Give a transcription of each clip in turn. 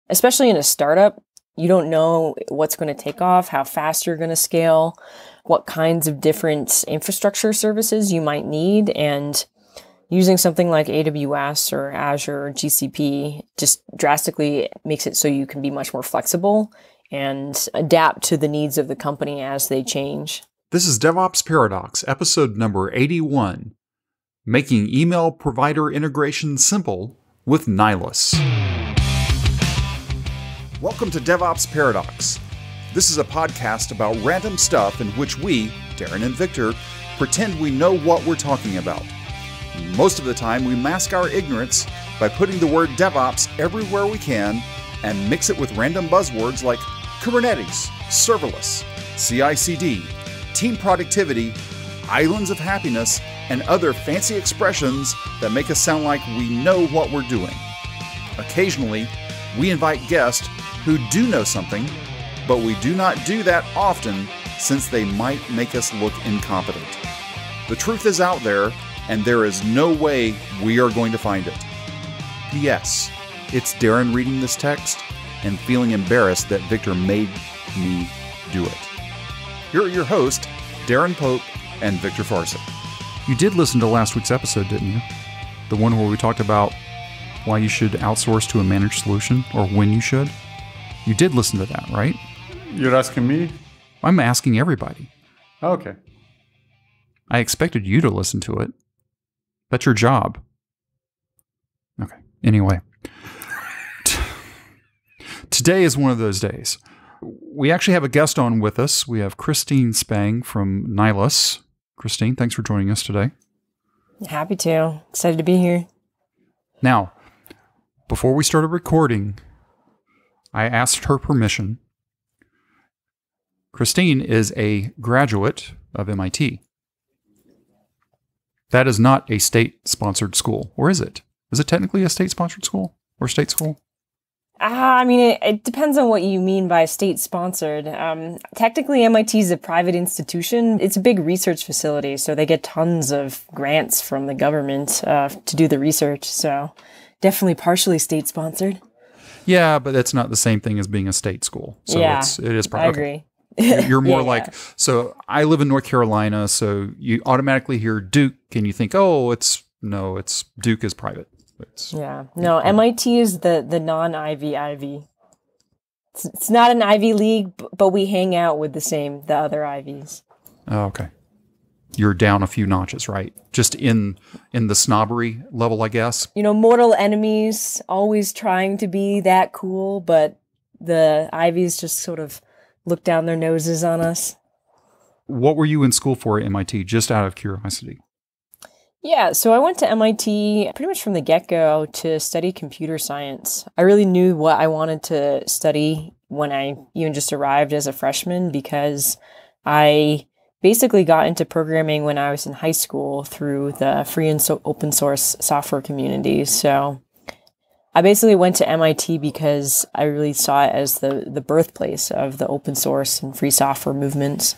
Especially in a startup, you don't know what's going to take off, how fast you're going to scale, what kinds of different infrastructure services you might need. And using something like AWS or Azure or GCP just drastically makes it so you can be much more flexible and adapt to the needs of the company as they change. This is DevOps Paradox, episode number 81, Making Email Provider Integration Simple with Nylas. Welcome to DevOps Paradox. This is a podcast about random stuff in which we, Darren and Victor, pretend we know what we're talking about. Most of the time, we mask our ignorance by putting the word DevOps everywhere we can and mix it with random buzzwords like Kubernetes, serverless, CI/CD, team productivity, islands of happiness, and other fancy expressions that make us sound like we know what we're doing. Occasionally, we invite guests who do know something, but we do not do that often since they might make us look incompetent. The truth is out there, and there is no way we are going to find it. P.S. It's Darren reading this text and feeling embarrassed that Victor made me do it. Here are your hosts, Darren Pope and Victor Farson. You did listen to last week's episode, didn't you? The one where we talked about why you should outsource to a managed solution, or when you should. You did listen to that, right? You're asking me? I'm asking everybody. Okay. I expected you to listen to it. That's your job. Okay. Anyway. Today is one of those days. We actually have a guest on with us. We have Christine Spang from Nylas. Christine, thanks for joining us today. Happy to. Excited to be here. Now, before we started recording, I asked her permission. Christine is a graduate of MIT. That is not a state-sponsored school, or is it? Is it technically a state-sponsored school or state school? It depends on what you mean by state-sponsored. Technically, MIT is a private institution. It's a big research facility, so they get tons of grants from the government to do the research. So definitely partially state-sponsored. Yeah, but that's not the same thing as being a state school. So yeah, it is I agree. You're more Yeah. like, so I live in North Carolina, so you automatically hear Duke and you think, oh, it's Duke is private. No, MIT is the non-Ivy. It's not an Ivy League, but we hang out with the other Ivies. Oh, okay. You're down a few notches, right? Just in the snobbery level, I guess. Mortal enemies, always trying to be that cool, but the Ivies just sort of look down their noses on us. What were you in school for at MIT, just out of curiosity? Yeah, so I went to MIT pretty much from the get-go to study computer science. I really knew what I wanted to study when I even just arrived as a freshman because I basically got into programming when I was in high school through the free and open source software community. So I basically went to MIT because I really saw it as the birthplace of the open source and free software movements.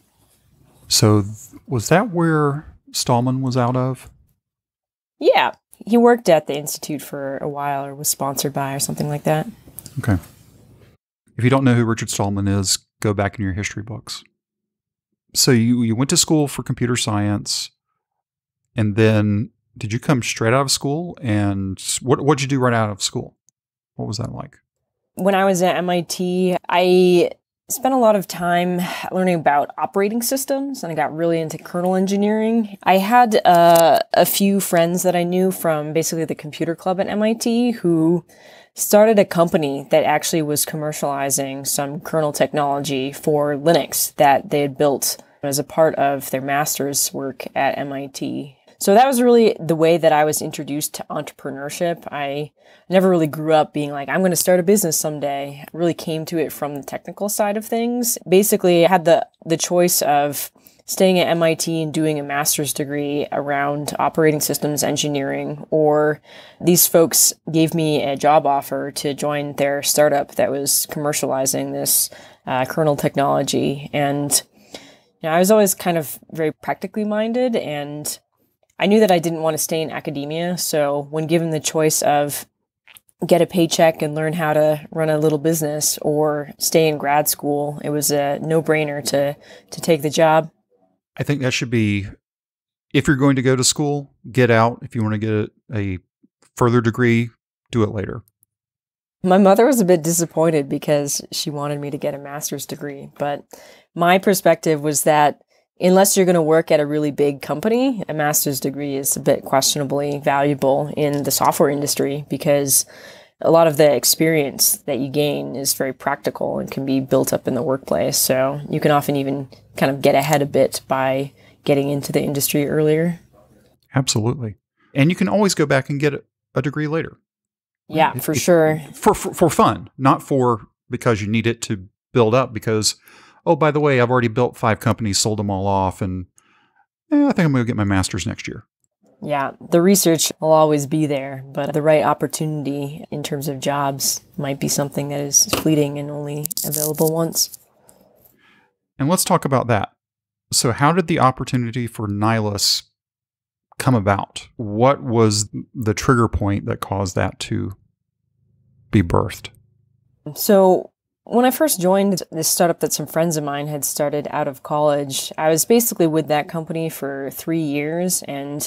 So was that where Stallman was out of? Yeah, he worked at the Institute for a while or was sponsored by or something like that. Okay. If you don't know who Richard Stallman is, go back in your history books. So you went to school for computer science, and then did you come straight out of school? And what'd you do right out of school? What was that like? When I was at MIT, I spent a lot of time learning about operating systems, and I got really into kernel engineering. I had a few friends that I knew from basically the computer club at MIT who started a company that actually was commercializing some kernel technology for Linux that they had built as a part of their master's work at MIT. So that was really the way that I was introduced to entrepreneurship. I never really grew up being like, I'm going to start a business someday. I really came to it from the technical side of things. Basically, I had the choice of staying at MIT and doing a master's degree around operating systems engineering, or these folks gave me a job offer to join their startup that was commercializing this kernel technology. And I was always kind of very practically minded, and I knew that I didn't want to stay in academia. So when given the choice of get a paycheck and learn how to run a little business or stay in grad school. It was a no-brainer to take the job. I think that should be, if you're going to go to school, get out. If you want to get a further degree, do it later. My mother was a bit disappointed because she wanted me to get a master's degree. But my perspective was that unless you're going to work at a really big company, a master's degree is a bit questionably valuable in the software industry because a lot of the experience that you gain is very practical and can be built up in the workplace. So you can often even kind of get ahead a bit by getting into the industry earlier. Absolutely. And you can always go back and get a degree later. Yeah, for sure. For fun, not for because you need it to build up because, oh, by the way, I've already built 5 companies, sold them all off, and I think I'm going to get my master's next year. Yeah, the research will always be there, but the right opportunity in terms of jobs might be something that is fleeting and only available once. And let's talk about that. So how did the opportunity for Nylas come about? What was the trigger point that caused that to be birthed? So when I first joined this startup that some friends of mine had started out of college, I was basically with that company for 3 years and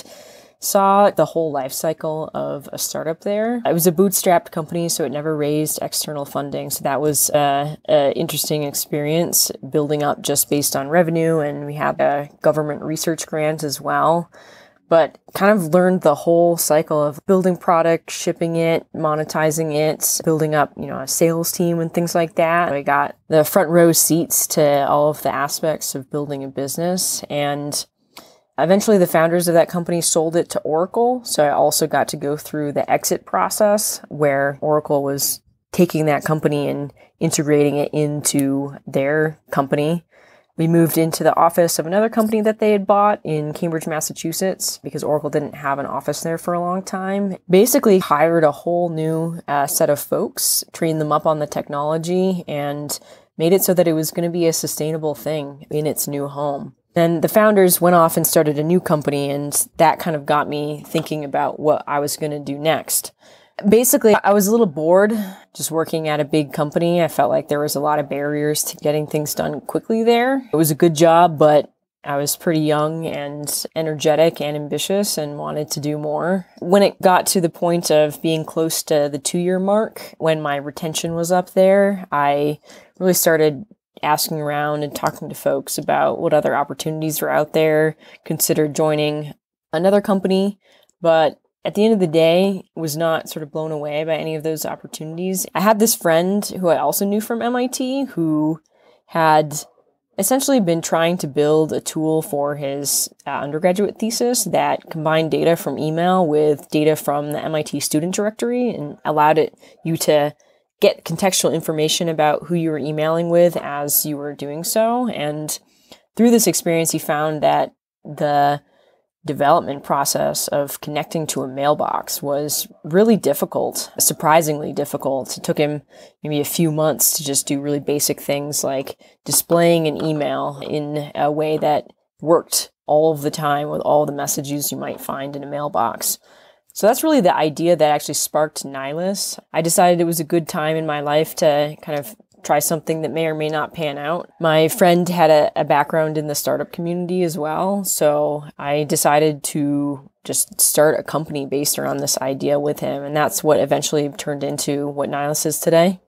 saw the whole life cycle of a startup there. It was a bootstrapped company, so it never raised external funding. So that was an interesting experience, building up just based on revenue. And we had a government research grant as well. But kind of learned the whole cycle of building product, shipping it, monetizing it, building up, a sales team and things like that. I got the front row seats to all of the aspects of building a business. And eventually the founders of that company sold it to Oracle. So I also got to go through the exit process where Oracle was taking that company and integrating it into their company. We moved into the office of another company that they had bought in Cambridge, Massachusetts, because Oracle didn't have an office there for a long time. Basically hired a whole new set of folks, trained them up on the technology, and made it so that it was going to be a sustainable thing in its new home. Then the founders went off and started a new company, and that kind of got me thinking about what I was going to do next. Basically, I was a little bored just working at a big company. I felt like there was a lot of barriers to getting things done quickly there. It was a good job, but I was pretty young and energetic and ambitious and wanted to do more. When it got to the point of being close to the 2-year mark, when my retention was up there, I really started asking around and talking to folks about what other opportunities were out there, considered joining another company, but at the end of the day, was not sort of blown away by any of those opportunities. I had this friend who I also knew from MIT who had essentially been trying to build a tool for his undergraduate thesis that combined data from email with data from the MIT student directory and allowed you to get contextual information about who you were emailing with as you were doing so. And through this experience, he found that the development process of connecting to a mailbox was really difficult, surprisingly difficult. It took him maybe a few months to just do really basic things like displaying an email in a way that worked all of the time with all the messages you might find in a mailbox. So that's really the idea that actually sparked Nylas. I decided it was a good time in my life to kind of try something that may or may not pan out. My friend had a background in the startup community as well, so I decided to just start a company based around this idea with him, and that's what eventually turned into what Nylas is today.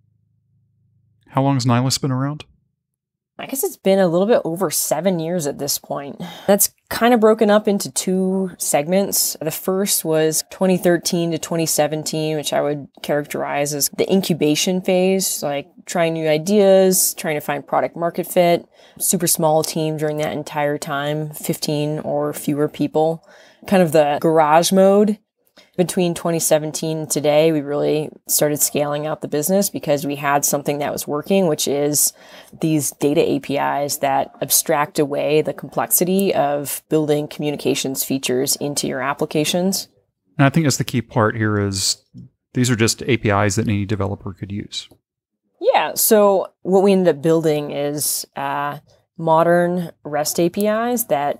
How long has Nylas been around? I guess it's been a little bit over 7 years at this point. That's kind of broken up into 2 segments. The first was 2013 to 2017, which I would characterize as the incubation phase, like trying new ideas, trying to find product market fit. Super small team during that entire time, 15 or fewer people. Kind of the garage mode. Between 2017 and today, we really started scaling out the business because we had something that was working, which is these data APIs that abstract away the complexity of building communications features into your applications. And I think that's the key part here is these are just APIs that any developer could use. Yeah, so what we ended up building is modern REST APIs that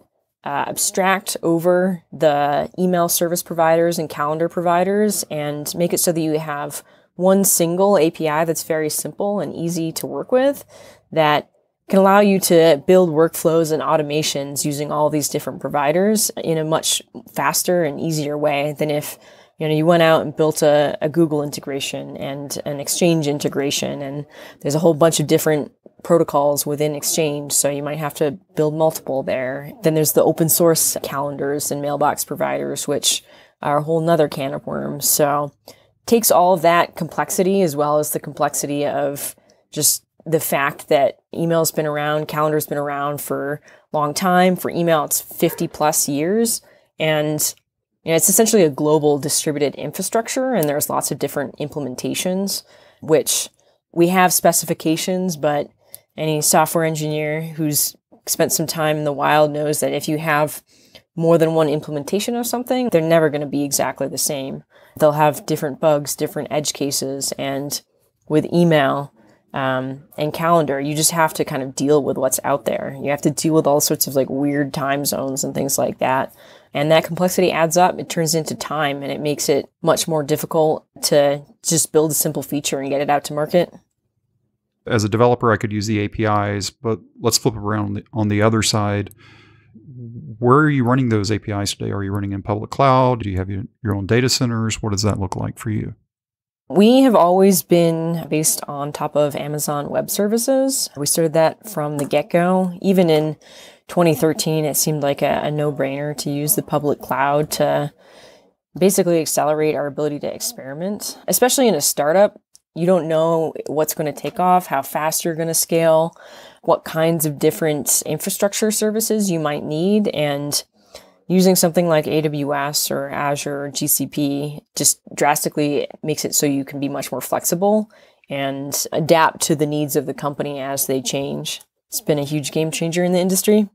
abstract over the email service providers and calendar providers and make it so that you have one single API that's very simple and easy to work with that can allow you to build workflows and automations using all these different providers in a much faster and easier way than if you went out and built a Google integration and an Exchange integration, and there's a whole bunch of different protocols within Exchange, so you might have to build multiple there. Then there's the open source calendars and mailbox providers, which are a whole nother can of worms. So it takes all of that complexity as well as the complexity of just the fact that email's been around, calendar's been around for a long time. For email, it's 50 plus years. And it's essentially a global distributed infrastructure, and there's lots of different implementations, which we have specifications, but any software engineer who's spent some time in the wild knows that if you have more than one implementation of something, they're never going to be exactly the same. They'll have different bugs, different edge cases, and with email and calendar, you just have to kind of deal with what's out there. You have to deal with all sorts of weird time zones and things like that. And that complexity adds up. It turns into time, and it makes it much more difficult to just build a simple feature and get it out to market. As a developer, I could use the APIs, but let's flip around on the other side. Where are you running those APIs today? Are you running in public cloud? Do you have your own data centers? What does that look like for you? We have always been based on top of Amazon Web Services. We started that from the get-go. Even in 2013, it seemed like a no-brainer to use the public cloud to basically accelerate our ability to experiment. Especially in a startup, you don't know what's going to take off, how fast you're going to scale, what kinds of different infrastructure services you might need, and using something like AWS or Azure or GCP just drastically makes it so you can be much more flexible and adapt to the needs of the company as they change. It's been a huge game changer in the industry.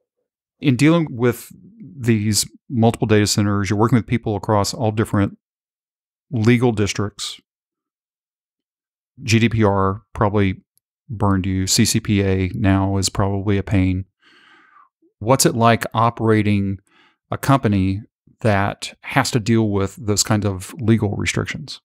In dealing with these multiple data centers, you're working with people across all different legal districts. GDPR probably burned you. CCPA now is probably a pain. What's it like operating a company that has to deal with those kinds of legal restrictions?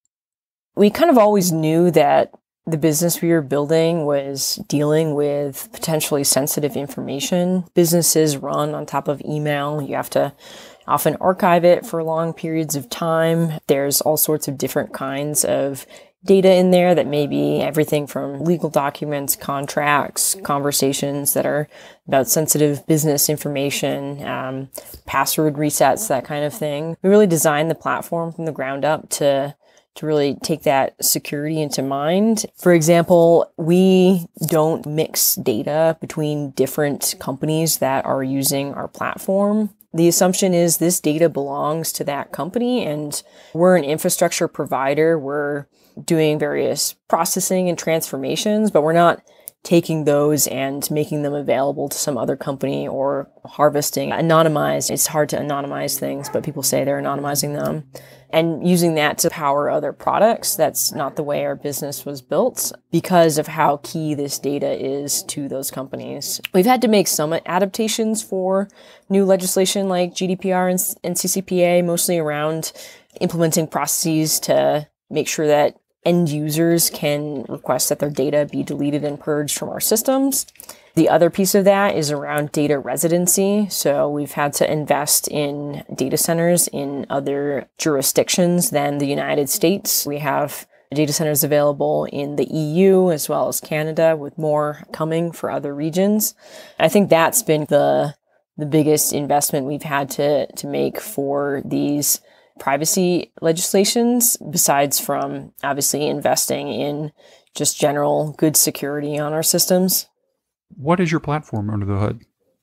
We kind of always knew that the business we were building was dealing with potentially sensitive information. Businesses run on top of email. You have to often archive it for long periods of time. There's all sorts of different kinds of data in there that may be everything from legal documents, contracts, conversations that are about sensitive business information, password resets, that kind of thing. We really designed the platform from the ground up to really take that security into mind. For example, we don't mix data between different companies that are using our platform. The assumption is this data belongs to that company, and we're an infrastructure provider. We're doing various processing and transformations, but we're not taking those and making them available to some other company or harvesting anonymized. It's hard to anonymize things, but people say they're anonymizing them and using that to power other products. That's not the way our business was built because of how key this data is to those companies. We've had to make some adaptations for new legislation like GDPR and CCPA, mostly around implementing processes to make sure that end users can request that their data be deleted and purged from our systems. The other piece of that is around data residency. So we've had to invest in data centers in other jurisdictions than the United States. We have data centers available in the EU as well as Canada, with more coming for other regions. I think that's been the biggest investment we've had to make for these privacy legislations, besides from obviously investing in just general good security on our systems. What is your platform under the hood?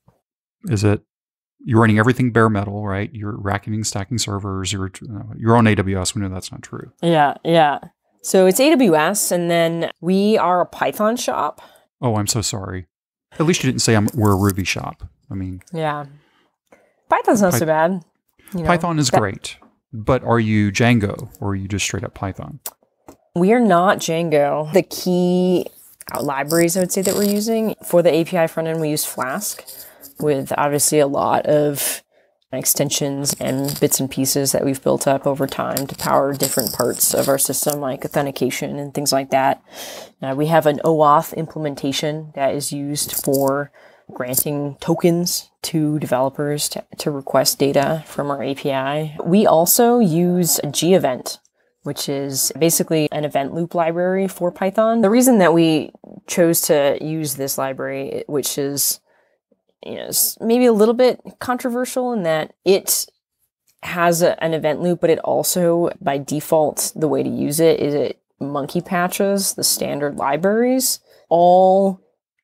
Is it, you're running everything bare metal, right? You're racking and stacking servers. You're on AWS. We know that's not true. Yeah. So it's AWS, and then we are a Python shop. Oh, I'm so sorry. At least you didn't say we're a Ruby shop. I mean, yeah, Python's not so bad. Python is great. But are you Django, or are you just straight up Python? We are not Django. The key libraries I would say that we're using for the API front end, we use Flask. with obviously a lot of extensions and bits and pieces that we've built up over time to power different parts of our system, like authentication and things like that. We have an OAuth implementation that is used for granting tokens to developers to request data from our API. We also use a G-event, which is basically an event loop library for Python. The reason that we chose to use this library, which is maybe a little bit controversial in that it has an event loop, but it also, by default, the way to use it is it monkey patches the standard libraries. All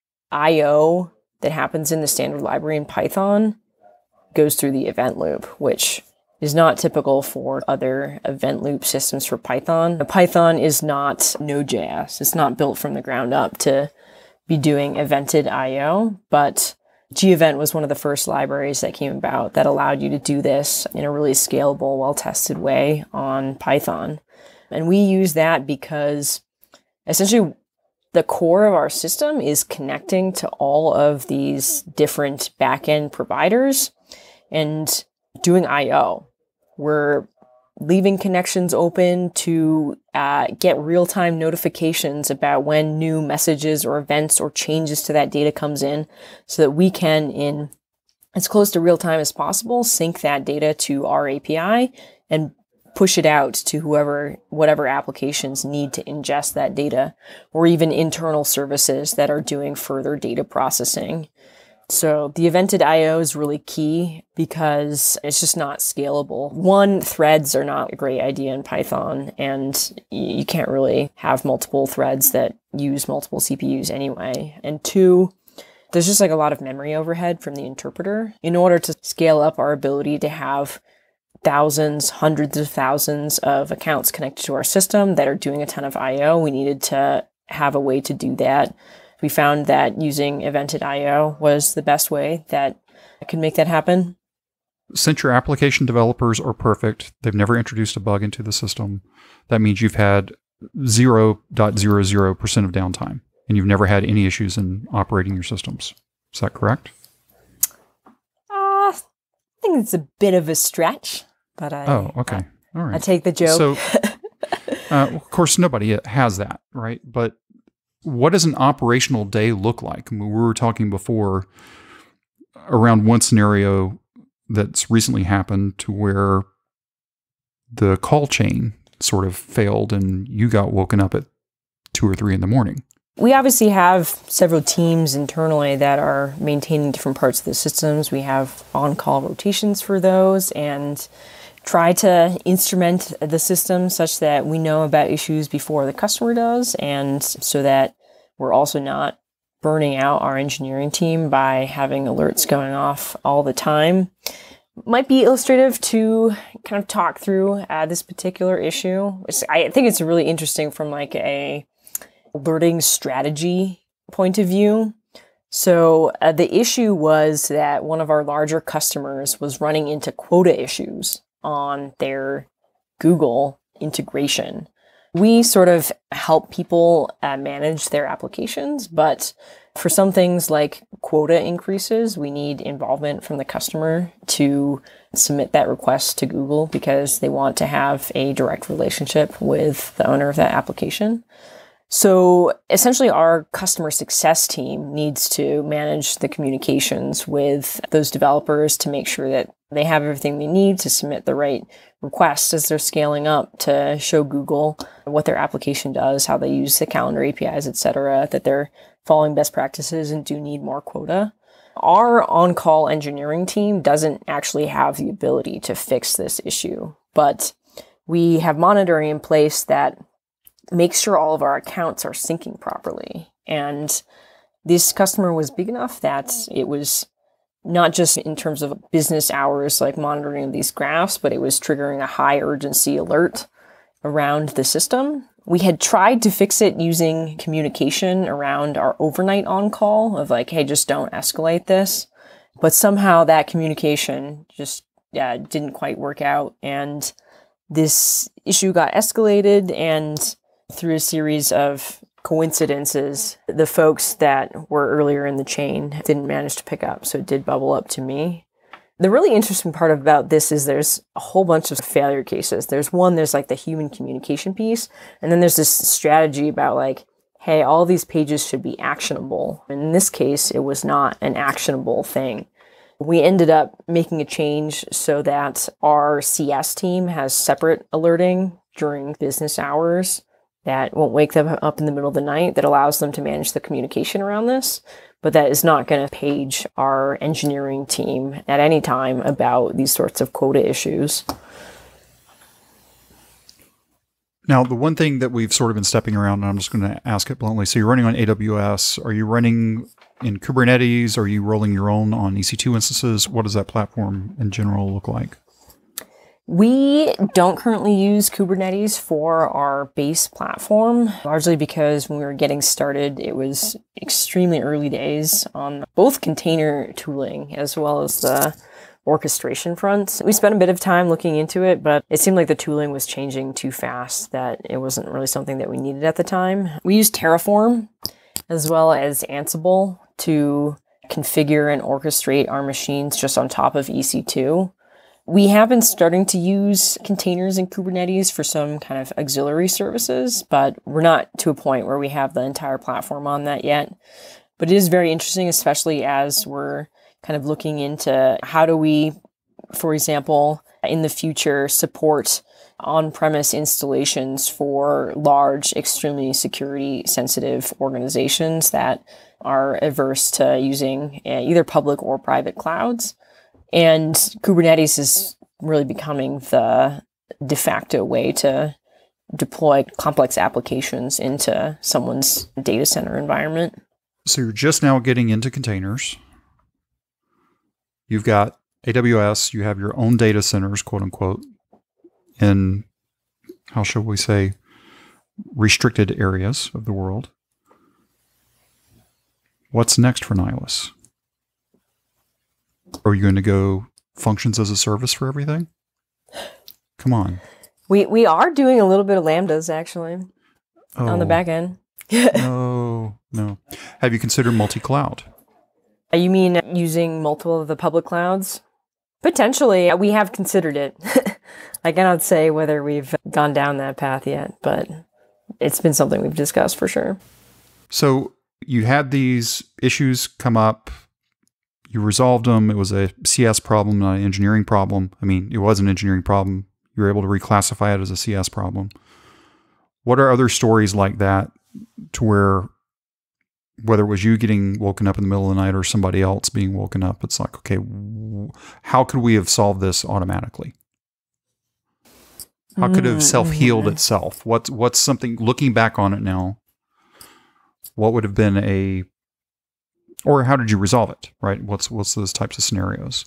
I/O that happens in the standard library in Python goes through the event loop, which is not typical for other event loop systems for Python. Python is not Node.js. It's not built from the ground up to be doing evented I/O, but G-event was one of the first libraries that came about that allowed you to do this in a really scalable, well-tested way on Python. And we use that because essentially the core of our system is connecting to all of these different backend providers and doing I/O. We're leaving connections open to get real-time notifications about when new messages or events or changes to that data comes in so that we can, in as close to real-time as possible, sync that data to our API and push it out to whatever applications need to ingest that data, or even internal services that are doing further data processing. So the evented I/O is really key because it's just not scalable. One, threads are not a great idea in Python, and you can't really have multiple threads that use multiple CPUs anyway. And two, there's just like a lot of memory overhead from the interpreter. In order to scale up our ability to have thousands, hundreds of thousands of accounts connected to our system that are doing a ton of I/O, we needed to have a way to do that. We found that using evented I/O was the best way that I could make that happen. Since your application developers are perfect, they've never introduced a bug into the system, that means you've had 0.00% of downtime, and you've never had any issues in operating your systems. Is that correct? I think it's a bit of a stretch, but All right. I take the joke. So, of course, nobody has that, right? But what does an operational day look like? I mean, we were talking before around one scenario that's recently happened to where the call chain sort of failed and you got woken up at 2 or 3 in the morning. We obviously have several teams internally that are maintaining different parts of the systems. We have on-call rotations for those and try to instrument the system such that we know about issues before the customer does, and so that we're also not burning out our engineering team by having alerts going off all the time. Might be illustrative to kind of talk through this particular issue. I think it's really interesting from like a alerting strategy point of view. So the issue was that one of our larger customers was running into quota issues on their Google integration. We sort of help people manage their applications, but for some things like quota increases, we need involvement from the customer to submit that request to Google because they want to have a direct relationship with the owner of that application. So essentially our customer success team needs to manage the communications with those developers to make sure that they have everything they need to submit the right requests as they're scaling up to show Google what their application does, how they use the calendar APIs, etc., that they're following best practices and do need more quota. Our on-call engineering team doesn't actually have the ability to fix this issue, but we have monitoring in place that makes sure all of our accounts are syncing properly. And this customer was big enough that it was not just in terms of business hours, like monitoring of these graphs, but it was triggering a high urgency alert around the system. We had tried to fix it using communication around our overnight on-call of like, hey, just don't escalate this. But somehow that communication just didn't quite work out. And this issue got escalated, and through a series of coincidences, the folks that were earlier in the chain didn't manage to pick up, so it did bubble up to me. The really interesting part about this is there's a whole bunch of failure cases. There's like the human communication piece, and then there's this strategy about like, hey, all these pages should be actionable. In this case, it was not an actionable thing. We ended up making a change so that our CS team has separate alerting during business hours that won't wake them up in the middle of the night, that allows them to manage the communication around this, but that is not going to page our engineering team at any time about these sorts of quota issues. Now, the one thing that we've sort of been stepping around, and I'm just going to ask it bluntly. So you're running on AWS. Are you running in Kubernetes? Are you rolling your own on EC2 instances? What does that platform in general look like? We don't currently use Kubernetes for our base platform, largely because when we were getting started, it was extremely early days on both container tooling as well as the orchestration front. We spent a bit of time looking into it, but it seemed like the tooling was changing too fast that it wasn't really something that we needed at the time. We used Terraform as well as Ansible to configure and orchestrate our machines just on top of EC2. We have been starting to use containers in Kubernetes for some kind of auxiliary services, but we're not to a point where we have the entire platform on that yet. But it is very interesting, especially as we're kind of looking into how do we, for example, in the future, support on-premise installations for large, extremely security-sensitive organizations that are averse to using either public or private clouds. And Kubernetes is really becoming the de facto way to deploy complex applications into someone's data center environment. So you're just now getting into containers. You've got AWS, you have your own data centers, quote unquote, in, how shall we say, restricted areas of the world. What's next for Nylas? Are you going to go functions as a service for everything? Come on. We are doing a little bit of Lambdas, actually, on the back end. No. Have you considered multi-cloud? You mean using multiple of the public clouds? Potentially. We have considered it. I cannot say whether we've gone down that path yet, but it's been something we've discussed for sure. So you had these issues come up. You resolved them. It was a CS problem, not an engineering problem. I mean, it was an engineering problem. You were able to reclassify it as a CS problem. What are other stories like that to where, whether it was you getting woken up in the middle of the night or somebody else being woken up, it's like, okay, how could we have solved this automatically? How could it have self-healed itself? What's something, looking back on it now, what would have been or how did you resolve it, right? What's those types of scenarios?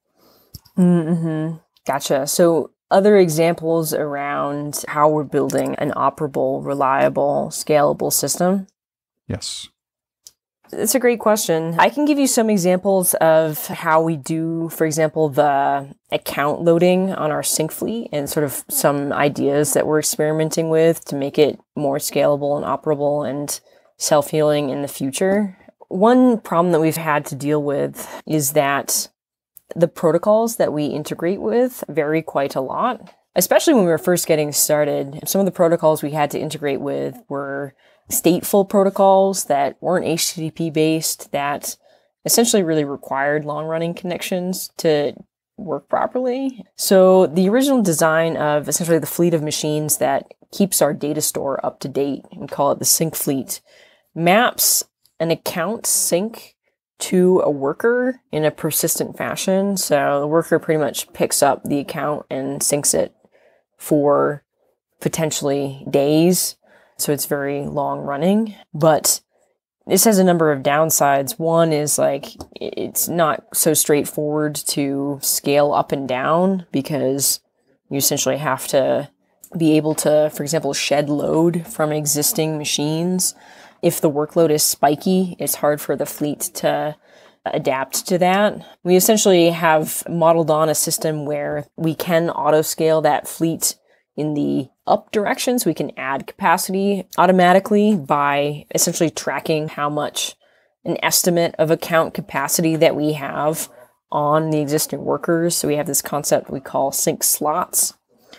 Gotcha. So other examples around how we're building an operable, reliable, scalable system? Yes. It's a great question. I can give you some examples of how we do, for example, the account loading on our sync fleet and sort of some ideas that we're experimenting with to make it more scalable and operable and self-healing in the future. One problem that we've had to deal with is that the protocols that we integrate with vary quite a lot, especially when we were first getting started. Some of the protocols we had to integrate with were stateful protocols that weren't HTTP based, that essentially really required long-running connections to work properly. So the original design of essentially the fleet of machines that keeps our data store up to date, we call it the sync fleet, maps an account sync to a worker in a persistent fashion. So the worker pretty much picks up the account and syncs it for potentially days. So it's very long running, but this has a number of downsides. One is like, it's not so straightforward to scale up and down because you essentially have to be able to, for example, shed load from existing machines. If the workload is spiky, it's hard for the fleet to adapt to that. We essentially have modeled on a system where we can auto-scale that fleet in the up direction, so we can add capacity automatically by essentially tracking how much an estimate of account capacity that we have on the existing workers. So we have this concept we call sync slots,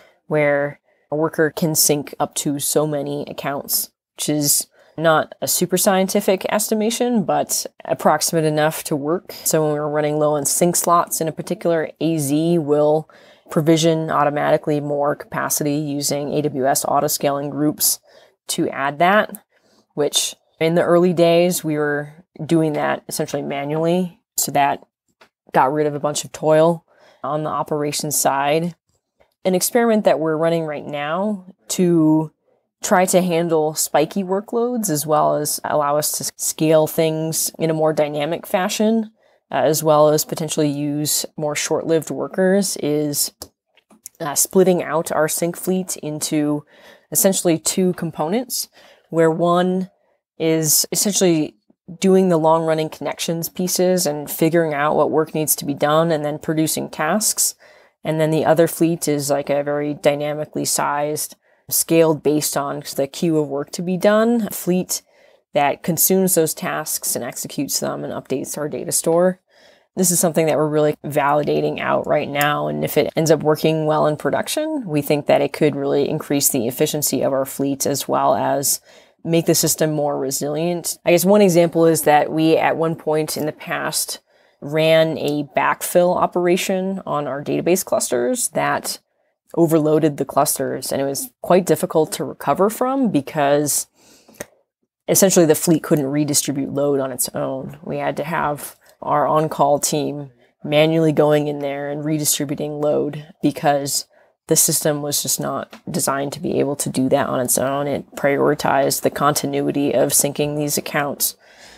where a worker can sync up to so many accounts, which is not a super scientific estimation, but approximate enough to work. So when we're running low on sync slots in a particular AZ, will provision automatically more capacity using AWS autoscaling groups to add that, which in the early days, we were doing that essentially manually. So that got rid of a bunch of toil on the operations side. An experiment that we're running right now to try to handle spiky workloads, as well as allow us to scale things in a more dynamic fashion, as well as potentially use more short-lived workers, is splitting out our sync fleet into essentially two components, where one is essentially doing the long-running connections pieces and figuring out what work needs to be done and then producing tasks. And then the other fleet is like a very dynamically sized, scaled based on the queue of work to be done, a fleet that consumes those tasks and executes them and updates our data store. This is something that we're really validating out right now. And if it ends up working well in production, we think that it could really increase the efficiency of our fleet as well as make the system more resilient. I guess one example is that we, at one point in the past, ran a backfill operation on our database clusters that overloaded the clusters, and it was quite difficult to recover from because essentially the fleet couldn't redistribute load on its own. We had to have our on-call team manually going in there and redistributing load because the system was just not designed to be able to do that on its own. It prioritized the continuity of syncing these accounts.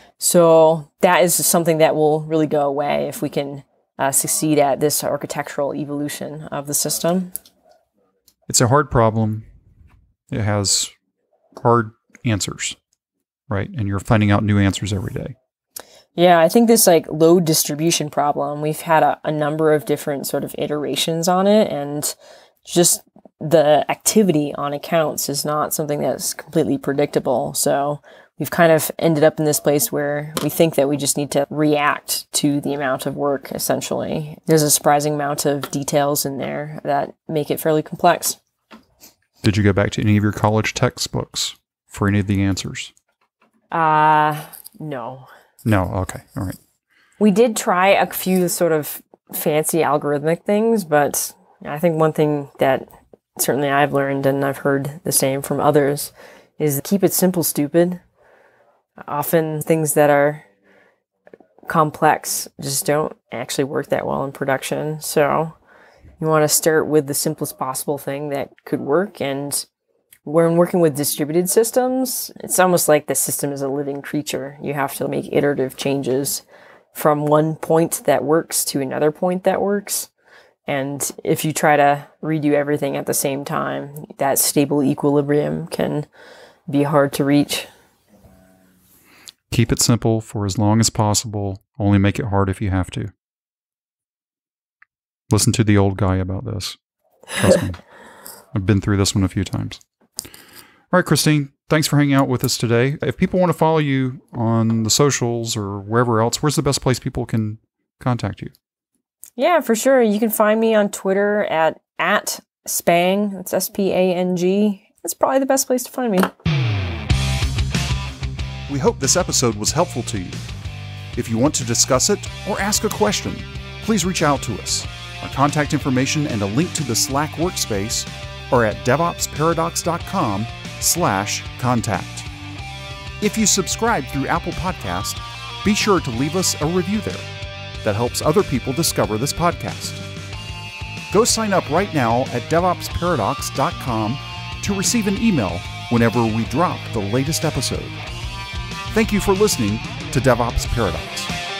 So that is something that will really go away if we can succeed at this architectural evolution of the system. It's a hard problem. It has hard answers, right? And you're finding out new answers every day. Yeah, I think this like load distribution problem, we've had a number of different sort of iterations on it, and just the activity on accounts is not something that's completely predictable. So we've kind of ended up in this place where we think that we just need to react to the amount of work, essentially. There's a surprising amount of details in there that make it fairly complex. Did you go back to any of your college textbooks for any of the answers? No. No, okay, all right. We did try a few sort of fancy algorithmic things, but I think one thing that certainly I've learned, and I've heard the same from others, is keep it simple, stupid. Often things that are complex just don't actually work that well in production. So you want to start with the simplest possible thing that could work. And when working with distributed systems, it's almost like the system is a living creature. You have to make iterative changes from one point that works to another point that works. And if you try to redo everything at the same time, that stable equilibrium can be hard to reach. Keep it simple for as long as possible. Only make it hard if you have to. Listen to the old guy about this. Trust me. I've been through this one a few times. All right, Christine, thanks for hanging out with us today. If people want to follow you on the socials or wherever else, where's the best place people can contact you? Yeah, for sure. You can find me on Twitter at Spang. That's S-P-A-N-G. That's probably the best place to find me. We hope this episode was helpful to you. If you want to discuss it or ask a question, please reach out to us. Our contact information and a link to the Slack workspace are at devopsparadox.com/contact. If you subscribe through Apple Podcast, be sure to leave us a review there. That helps other people discover this podcast. Go sign up right now at devopsparadox.com to receive an email whenever we drop the latest episode. Thank you for listening to DevOps Paradox.